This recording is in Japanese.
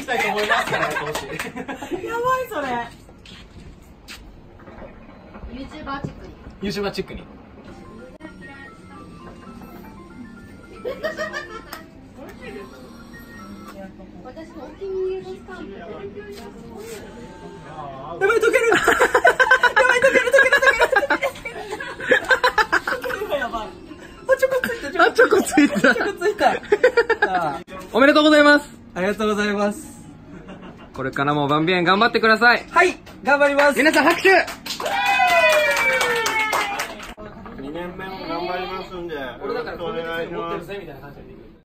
いきたいと思いますからやってほしい。 やばいそれ。 YouTuber チックに。 YouTuber チックに。 私のお気に入りのスタンプ。 やばい溶ける。やばい溶ける。やばい。あ、チョコついた。 あ、チョコついた。 チョコついた。 おめでとうございます。 ありがとうございます。 これからもバンビエン頑張ってください。 はい、頑張ります。 皆さん拍手。 2年目も頑張りますんで、よろしくお願いします。 みたいな感じで。